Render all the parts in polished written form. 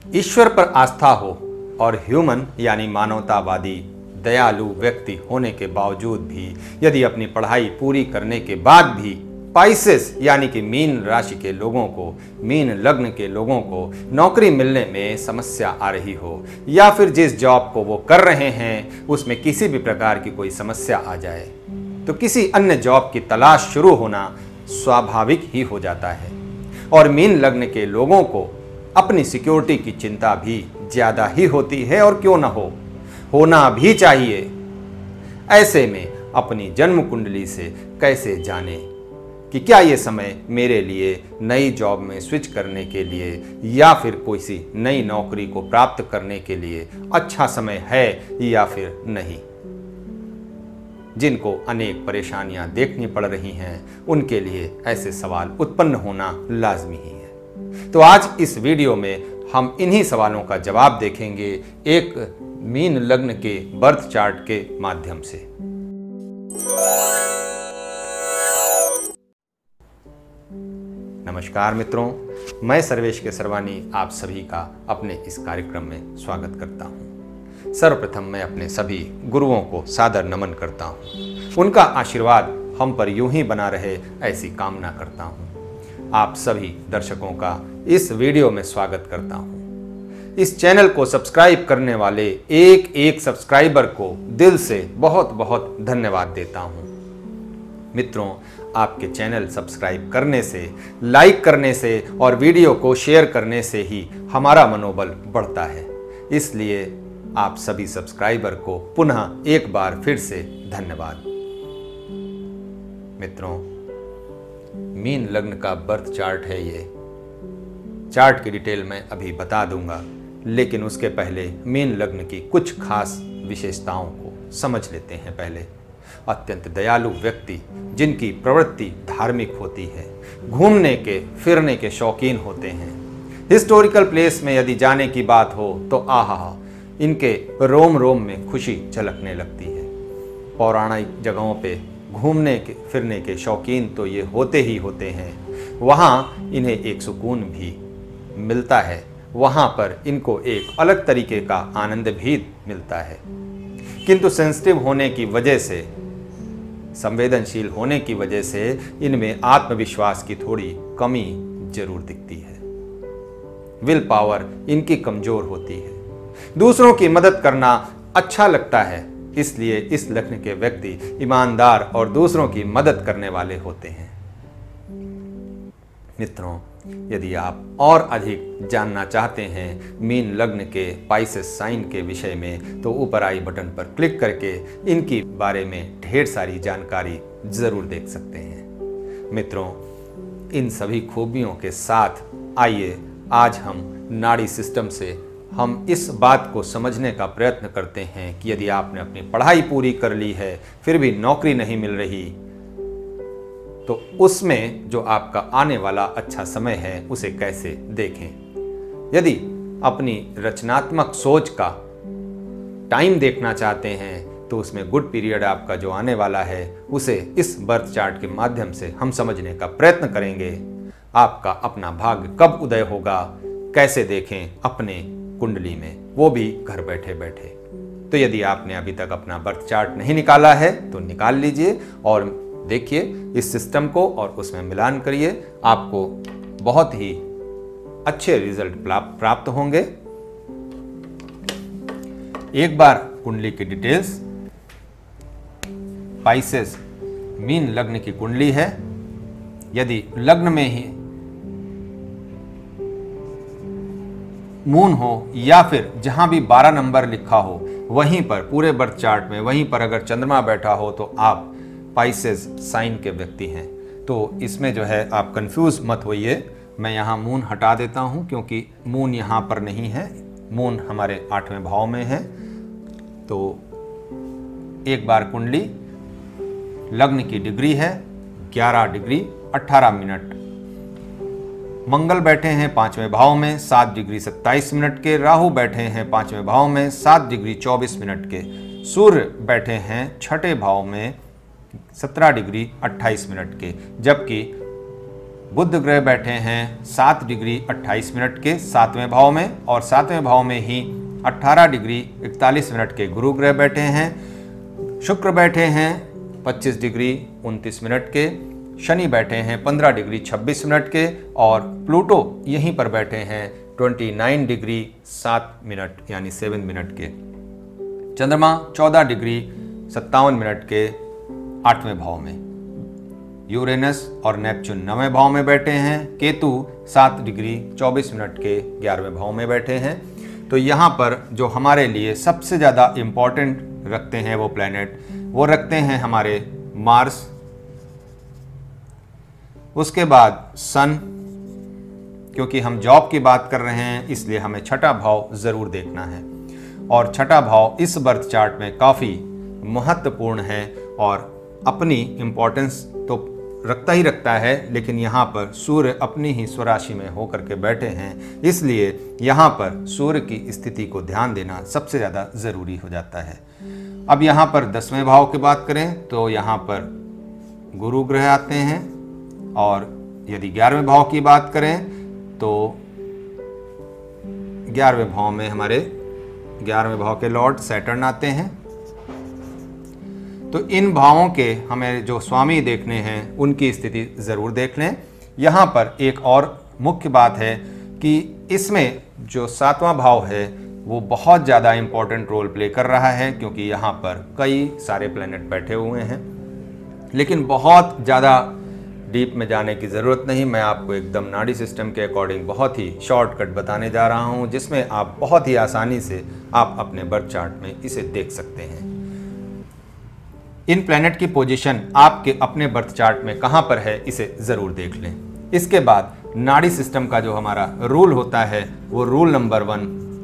ईश्वर पर आस्था हो और ह्यूमन यानी मानवतावादी दयालु व्यक्ति होने के बावजूद भी यदि अपनी पढ़ाई पूरी करने के बाद भी पाइसेस यानी कि मीन राशि के लोगों को, मीन लग्न के लोगों को नौकरी मिलने में समस्या आ रही हो या फिर जिस जॉब को वो कर रहे हैं उसमें किसी भी प्रकार की कोई समस्या आ जाए तो किसी अन्य जॉब की तलाश शुरू होना स्वाभाविक ही हो जाता है। और मीन लग्न के लोगों को अपनी सिक्योरिटी की चिंता भी ज़्यादा ही होती है और क्यों ना हो, होना भी चाहिए। ऐसे में अपनी जन्म कुंडली से कैसे जाने कि क्या ये समय मेरे लिए नई जॉब में स्विच करने के लिए या फिर कोई सी नई नौकरी को प्राप्त करने के लिए अच्छा समय है या फिर नहीं। जिनको अनेक परेशानियां देखनी पड़ रही हैं उनके लिए ऐसे सवाल उत्पन्न होना लाजमी ही है। तो आज इस वीडियो में हम इन्हीं सवालों का जवाब देखेंगे एक मीन लग्न के बर्थ चार्ट के माध्यम से। नमस्कार मित्रों, मैं सर्वेश के सरवानी आप सभी का अपने इस कार्यक्रम में स्वागत करता हूं। सर्वप्रथम मैं अपने सभी गुरुओं को सादर नमन करता हूं। उनका आशीर्वाद हम पर यूं ही बना रहे ऐसी कामना करता हूं। आप सभी दर्शकों का इस वीडियो में स्वागत करता हूं। इस चैनल को सब्सक्राइब करने वाले एक एक सब्सक्राइबर को दिल से बहुत बहुत धन्यवाद देता हूं। मित्रों, आपके चैनल सब्सक्राइब करने से, लाइक करने से और वीडियो को शेयर करने से ही हमारा मनोबल बढ़ता है। इसलिए आप सभी सब्सक्राइबर को पुनः एक बार फिर से धन्यवाद। मित्रों, मीन लग्न का बर्थ चार्ट है ये। चार्ट की डिटेल मैं अभी बता दूंगा, लेकिन उसके पहले मीन लग्न की कुछ खास विशेषताओं को समझ लेते हैं। पहले, अत्यंत दयालु व्यक्ति जिनकी प्रवृत्ति धार्मिक होती है, घूमने के फिरने के शौकीन होते हैं। हिस्टोरिकल प्लेस में यदि जाने की बात हो तो आहा, इनके रोम रोम में खुशी झलकने लगती है। पौराणिक जगहों पे घूमने के फिरने के शौकीन तो ये होते ही होते हैं। वहाँ इन्हें एक सुकून भी मिलता है, वहाँ पर इनको एक अलग तरीके का आनंद भी मिलता है। किंतु सेंसिटिव होने की वजह से, संवेदनशील होने की वजह से इनमें आत्मविश्वास की थोड़ी कमी जरूर दिखती है। विल पावर इनकी कमजोर होती है। दूसरों की मदद करना अच्छा लगता है, इसलिए इस लग्न के व्यक्ति ईमानदार और दूसरों की मदद करने वाले होते हैं। मित्रों, यदि आप और अधिक जानना चाहते हैं मीन लग्न के पाइसेस साइन के विषय में तो ऊपर आई बटन पर क्लिक करके इनकी बारे में ढेर सारी जानकारी जरूर देख सकते हैं। मित्रों, इन सभी खूबियों के साथ आइए आज हम नाड़ी सिस्टम से हम इस बात को समझने का प्रयत्न करते हैं कि यदि आपने अपनी पढ़ाई पूरी कर ली है फिर भी नौकरी नहीं मिल रही तो उसमें जो आपका आने वाला अच्छा समय है उसे कैसे देखें। यदि अपनी रचनात्मक सोच का टाइम देखना चाहते हैं तो उसमें गुड पीरियड आपका जो आने वाला है उसे इस बर्थ चार्ट के माध्यम से हम समझने का प्रयत्न करेंगे। आपका अपना भाग्य कब उदय होगा कैसे देखें अपने कुंडली में, वो भी घर बैठे बैठे। तो यदि आपने अभी तक अपना बर्थ चार्ट नहीं निकाला है तो निकाल लीजिए और देखिए इस सिस्टम को और उसमें मिलान करिए। आपको बहुत ही अच्छे रिजल्ट प्राप्त होंगे। एक बार कुंडली की डिटेल्स। पाइसेस मीन लग्न की कुंडली है। यदि लग्न में ही मून हो या फिर जहां भी 12 नंबर लिखा हो वहीं पर पूरे बर्थ चार्ट में वहीं पर अगर चंद्रमा बैठा हो तो आप पाइसेस साइन के व्यक्ति हैं। तो इसमें जो है आप कंफ्यूज मत होइए। मैं यहाँ मून हटा देता हूँ क्योंकि मून यहाँ पर नहीं है, मून हमारे 8वें भाव में है। तो एक बार कुंडली, लग्न की डिग्री है 11 डिग्री 18 मिनट। मंगल बैठे हैं 5वें भाव में 7 डिग्री 27 मिनट के। राहु बैठे हैं 5वें भाव में 7 डिग्री 24 मिनट के। सूर्य बैठे हैं 6ठे भाव में 17 डिग्री 28 मिनट के। जबकि बुध ग्रह बैठे हैं 7 डिग्री 28 मिनट के 7वें भाव में, और 7वें भाव में ही 18 डिग्री 41 मिनट के गुरु ग्रह बैठे हैं। शुक्र बैठे हैं 25 डिग्री 29 मिनट के, शनि बैठे हैं 15 डिग्री 26 मिनट के, और प्लूटो यहीं पर बैठे हैं 29 डिग्री 7 मिनट यानी 7 मिनट के। चंद्रमा 14 डिग्री 57 मिनट के 8वें भाव में। यूरेनस और नेपच्यून 9वें भाव में बैठे हैं। केतु 7 डिग्री 24 मिनट के 11वें भाव में बैठे हैं। तो यहाँ पर जो हमारे लिए सबसे ज़्यादा इम्पॉर्टेंट रखते हैं वो प्लैनेट, वो रखते हैं हमारे मार्स, उसके बाद सन, क्योंकि हम जॉब की बात कर रहे हैं इसलिए हमें छठा भाव ज़रूर देखना है, और छठा भाव इस बर्थ चार्ट में काफ़ी महत्वपूर्ण है और अपनी इम्पोर्टेंस तो रखता ही रखता है, लेकिन यहाँ पर सूर्य अपनी ही स्वराशि में होकर के बैठे हैं, इसलिए यहाँ पर सूर्य की स्थिति को ध्यान देना सबसे ज़्यादा ज़रूरी हो जाता है। अब यहाँ पर 10वें भाव की बात करें तो यहाँ पर गुरु ग्रह आते हैं, और यदि 11वें भाव की बात करें तो 11वें भाव में हमारे 11वें भाव के लॉर्ड सैटर्न आते हैं। तो इन भावों के हमें जो स्वामी देखने हैं उनकी स्थिति ज़रूर देख लें। यहाँ पर एक और मुख्य बात है कि इसमें जो 7वां भाव है वो बहुत ज़्यादा इम्पोर्टेंट रोल प्ले कर रहा है, क्योंकि यहाँ पर कई सारे प्लैनेट बैठे हुए हैं। लेकिन बहुत ज़्यादा डीप में जाने की ज़रूरत नहीं, मैं आपको एकदम नाड़ी सिस्टम के अकॉर्डिंग बहुत ही शॉर्टकट बताने जा रहा हूँ, जिसमें आप बहुत ही आसानी से आप अपने बर्थ चार्ट में इसे देख सकते हैं। इन प्लैनेट की पोजीशन आपके अपने बर्थ चार्ट में कहाँ पर है इसे ज़रूर देख लें। इसके बाद नाड़ी सिस्टम का जो हमारा रूल होता है वो रूल नंबर 1,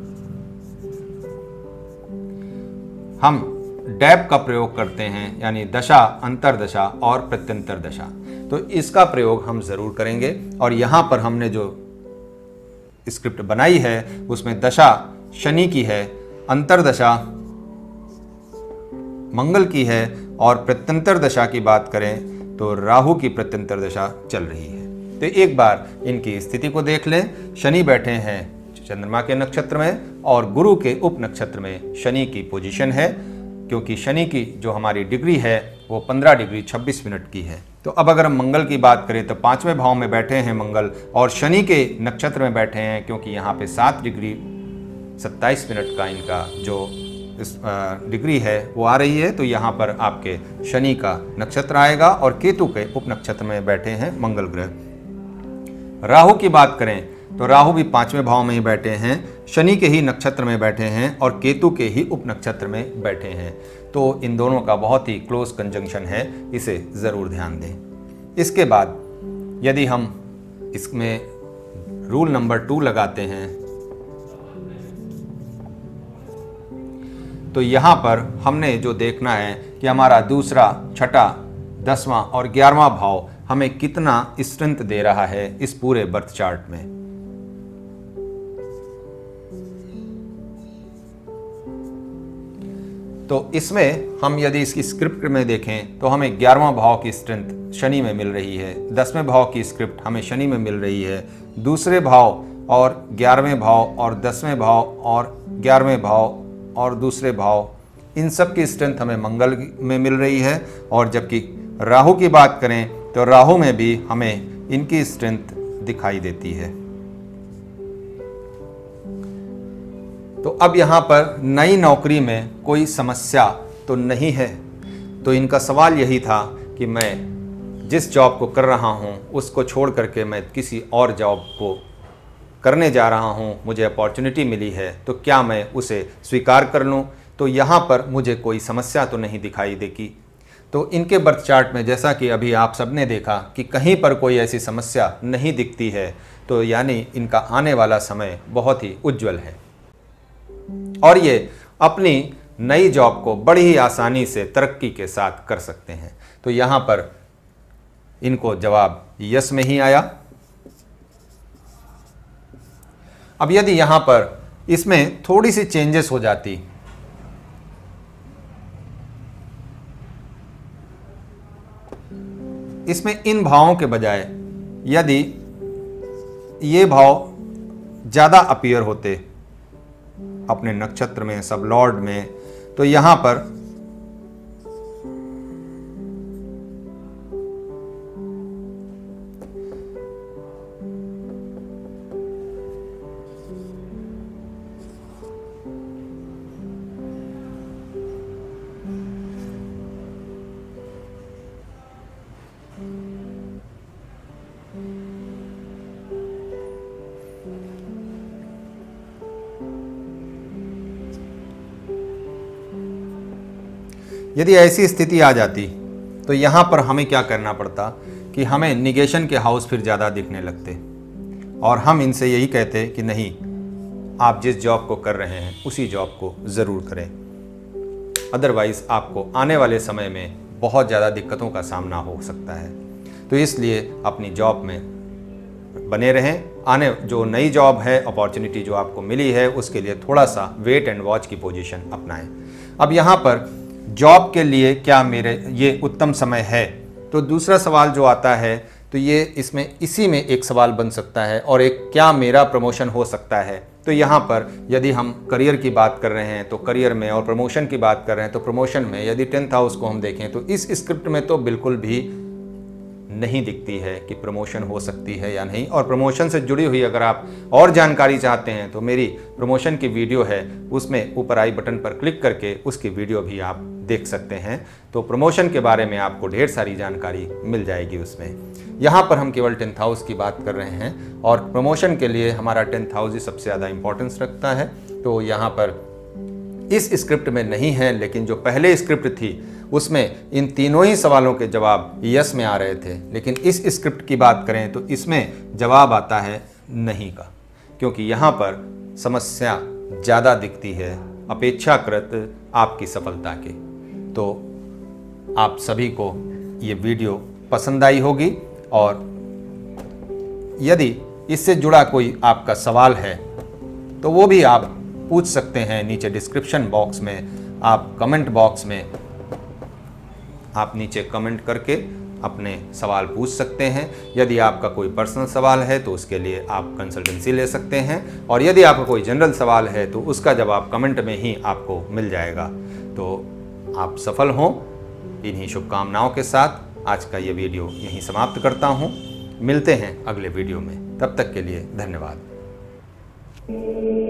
हम डैब का प्रयोग करते हैं, यानी दशा, अंतरदशा और प्रत्यंतर दशा। तो इसका प्रयोग हम ज़रूर करेंगे, और यहाँ पर हमने जो स्क्रिप्ट बनाई है उसमें दशा शनि की है, अंतरदशा मंगल की है, और प्रत्यंतर दशा की बात करें तो राहु की प्रत्यंतर दशा चल रही है। तो एक बार इनकी स्थिति को देख लें। शनि बैठे हैं चंद्रमा के नक्षत्र में, और गुरु के उप नक्षत्र में शनि की पोजीशन है, क्योंकि शनि की जो हमारी डिग्री है वो 15 डिग्री 26 मिनट की है। तो अब अगर हम मंगल की बात करें तो 5वें भाव में बैठे हैं मंगल, और शनि के नक्षत्र में बैठे हैं, क्योंकि यहाँ पे 7 डिग्री 27 मिनट का इनका जो डिग्री है वो आ रही है। तो यहाँ पर आपके शनि का नक्षत्र आएगा, और केतु के उप नक्षत्र में बैठे हैं मंगल ग्रह। राहु की बात करें तो राहु भी 5वें भाव में ही बैठे हैं, शनि के ही नक्षत्र में बैठे हैं और केतु के ही उप नक्षत्र में बैठे हैं। तो इन दोनों का बहुत ही क्लोज कंजंक्शन है, इसे ज़रूर ध्यान दें। इसके बाद यदि हम इसमें रूल नंबर 2 लगाते हैं तो यहाँ पर हमने जो देखना है कि हमारा दूसरा, छठा, 10वां और 11वां भाव हमें कितना स्ट्रेंथ दे रहा है इस पूरे बर्थ चार्ट में। तो इसमें हम यदि इसकी स्क्रिप्ट में देखें तो हमें 11वां भाव की स्ट्रेंथ शनि में मिल रही है, 10वें भाव की स्क्रिप्ट हमें शनि में मिल रही है, दूसरे भाव और 11वें भाव और 10वें भाव और 11वें भाव और दूसरे भाव, इन सब की स्ट्रेंथ हमें मंगल में मिल रही है। और जबकि राहु की बात करें तो राहु में भी हमें इनकी स्ट्रेंथ दिखाई देती है। तो अब यहाँ पर नई नौकरी में कोई समस्या तो नहीं है। तो इनका सवाल यही था कि मैं जिस जॉब को कर रहा हूँ उसको छोड़ करके मैं किसी और जॉब को करने जा रहा हूँ, मुझे अपॉर्चुनिटी मिली है, तो क्या मैं उसे स्वीकार कर लूँ? तो यहाँ पर मुझे कोई समस्या तो नहीं दिखाई देगी। तो इनके बर्थ चार्ट में जैसा कि अभी आप सबने देखा कि कहीं पर कोई ऐसी समस्या नहीं दिखती है, तो यानी इनका आने वाला समय बहुत ही उज्जवल है और ये अपनी नई जॉब को बड़ी ही आसानी से तरक्की के साथ कर सकते हैं। तो यहाँ पर इनको जवाब यस में ही आया। अब यदि यहाँ पर इसमें थोड़ी सी चेंजेस हो जाती, इसमें इन भावों के बजाय यदि ये भाव ज़्यादा अपीयर होते अपने नक्षत्र में, सब लॉर्ड में, तो यहाँ पर यदि ऐसी स्थिति आ जाती तो यहाँ पर हमें क्या करना पड़ता कि हमें निगेशन के हाउस फिर ज़्यादा दिखने लगते और हम इनसे यही कहते कि नहीं, आप जिस जॉब को कर रहे हैं उसी जॉब को ज़रूर करें, अदरवाइज़ आपको आने वाले समय में बहुत ज़्यादा दिक्कतों का सामना हो सकता है। तो इसलिए अपनी जॉब में बने रहें। आने जो नई जॉब है, अपॉर्चुनिटी जो आपको मिली है, उसके लिए थोड़ा सा वेट एंड वॉच की पोजीशन अपनाएं। अब यहाँ पर जॉब के लिए क्या मेरे ये उत्तम समय है, तो दूसरा सवाल जो आता है तो ये इसमें इसी में एक सवाल बन सकता है, और एक क्या मेरा प्रमोशन हो सकता है। तो यहाँ पर यदि हम करियर की बात कर रहे हैं तो करियर में, और प्रमोशन की बात कर रहे हैं तो प्रमोशन में, यदि 10th हाउस को हम देखें तो इस स्क्रिप्ट में तो बिल्कुल भी नहीं दिखती है कि प्रमोशन हो सकती है या नहीं। और प्रमोशन से जुड़ी हुई अगर आप और जानकारी चाहते हैं तो मेरी प्रमोशन की वीडियो है, उसमें ऊपर आई बटन पर क्लिक करके उसकी वीडियो भी आप देख सकते हैं। तो प्रमोशन के बारे में आपको ढेर सारी जानकारी मिल जाएगी उसमें। यहाँ पर हम केवल 10th हाउस की बात कर रहे हैं और प्रमोशन के लिए हमारा 10th हाउस ही सबसे ज़्यादा इंपॉर्टेंस रखता है। तो यहाँ पर इस स्क्रिप्ट में नहीं है, लेकिन जो पहले स्क्रिप्ट थी उसमें इन तीनों ही सवालों के जवाब यस में आ रहे थे, लेकिन इस स्क्रिप्ट की बात करें तो इसमें जवाब आता है नहीं का, क्योंकि यहाँ पर समस्या ज़्यादा दिखती है अपेक्षाकृत आपकी सफलता के। तो आप सभी को ये वीडियो पसंद आई होगी, और यदि इससे जुड़ा कोई आपका सवाल है तो वो भी आप पूछ सकते हैं नीचे डिस्क्रिप्शन बॉक्स में। आप कमेंट बॉक्स में आप नीचे कमेंट करके अपने सवाल पूछ सकते हैं। यदि आपका कोई पर्सनल सवाल है तो उसके लिए आप कंसल्टेंसी ले सकते हैं, और यदि आपका कोई जनरल सवाल है तो उसका जवाब कमेंट में ही आपको मिल जाएगा। तो आप सफल हों, इन्हीं शुभकामनाओं के साथ आज का ये वीडियो यहीं समाप्त करता हूँ। मिलते हैं अगले वीडियो में, तब तक के लिए धन्यवाद।